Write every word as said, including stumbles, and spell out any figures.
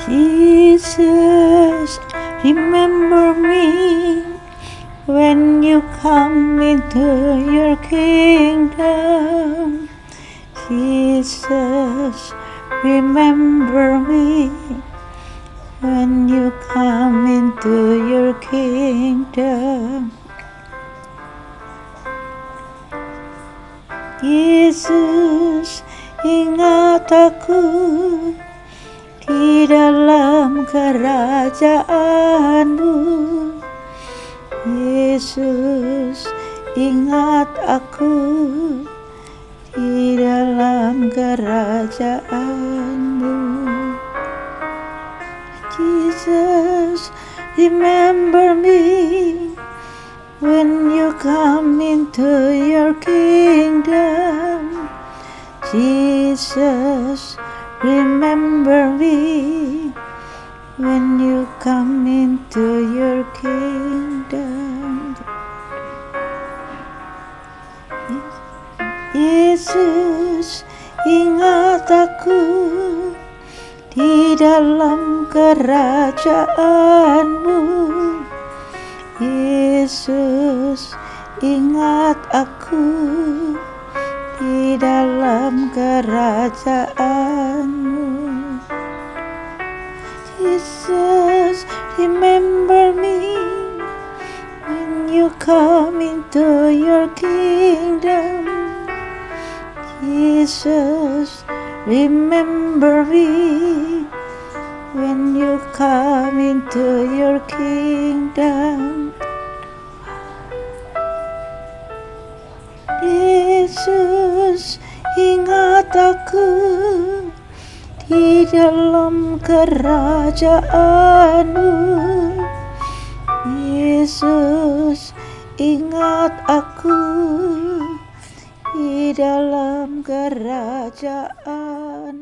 Jesus, remember me when you come into your kingdom. Jesus, remember me when you come into your kingdom. Yesus, ingat aku di dalam kerajaanmu. Yesus, ingat aku di dalam kerajaanmu. Jesus, remember me when you come into your kingdom. Jesus, remember me when you come into your kingdom. Yesus, ingat aku di dalam kerajaanmu. Yesus, ingat aku di dalam kerajaanmu. Jesus, remember me when you come into your kingdom. Jesus, remember me when you come into your kingdom. Yesus, ingat aku di dalam kerajaanmu. Yesus, ingat aku di dalam kerajaan.